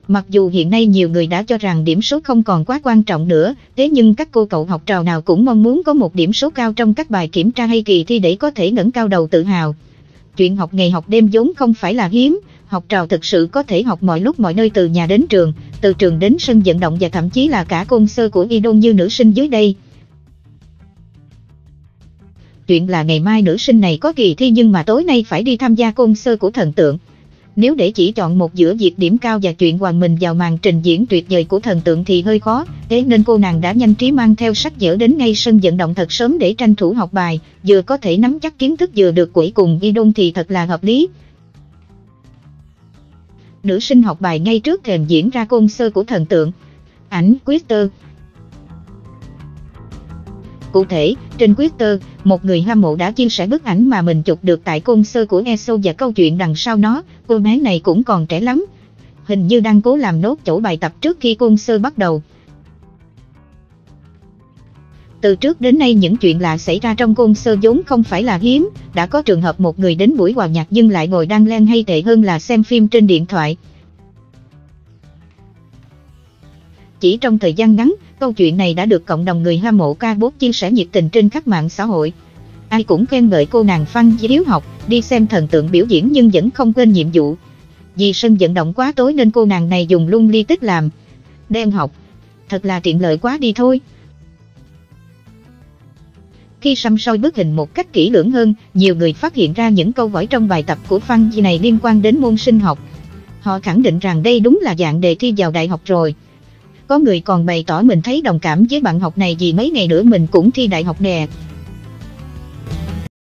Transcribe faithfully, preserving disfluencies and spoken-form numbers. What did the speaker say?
Mặc dù hiện nay nhiều người đã cho rằng điểm số không còn quá quan trọng nữa, thế nhưng các cô cậu học trò nào cũng mong muốn có một điểm số cao trong các bài kiểm tra hay kỳ thi để có thể ngẩng cao đầu tự hào. Chuyện học ngày học đêm vốn không phải là hiếm, học trò thực sự có thể học mọi lúc mọi nơi, từ nhà đến trường, từ trường đến sân vận động và thậm chí là cả concert của idol như nữ sinh dưới đây. Chuyện là ngày mai nữ sinh này có kỳ thi nhưng mà tối nay phải đi tham gia concert của thần tượng. Nếu để chỉ chọn một giữa việc điểm cao và chuyện hòa mình vào màn trình diễn tuyệt vời của thần tượng thì hơi khó, thế nên cô nàng đã nhanh trí mang theo sách vở đến ngay sân vận động thật sớm để tranh thủ học bài, vừa có thể nắm chắc kiến thức vừa được quẩy cùng idol thì thật là hợp lý. Nữ sinh học bài ngay trước thềm diễn ra concert của thần tượng. Ảnh Twitter. Cụ thể, trên Twitter, một người hâm mộ đã chia sẻ bức ảnh mà mình chụp được tại concert của e ét o và câu chuyện đằng sau nó. Cô bé này cũng còn trẻ lắm, hình như đang cố làm nốt chỗ bài tập trước khi concert bắt đầu. Từ trước đến nay những chuyện lạ xảy ra trong concert vốn không phải là hiếm, đã có trường hợp một người đến buổi hòa nhạc nhưng lại ngồi đan len hay tệ hơn là xem phim trên điện thoại. Chỉ trong thời gian ngắn, câu chuyện này đã được cộng đồng người hâm mộ ca pop chia sẻ nhiệt tình trên các mạng xã hội. Ai cũng khen ngợi cô nàng Fan hiếu học, đi xem thần tượng biểu diễn nhưng vẫn không quên nhiệm vụ. Vì sân vận động quá tối nên cô nàng này dùng luôn ly tích làm đem học. Thật là tiện lợi quá đi thôi. Khi săm soi bức hình một cách kỹ lưỡng hơn, nhiều người phát hiện ra những câu hỏi trong bài tập của Fan này liên quan đến môn sinh học. Họ khẳng định rằng đây đúng là dạng đề thi vào đại học rồi. Có người còn bày tỏ mình thấy đồng cảm với bạn học này vì mấy ngày nữa mình cũng thi đại học nè.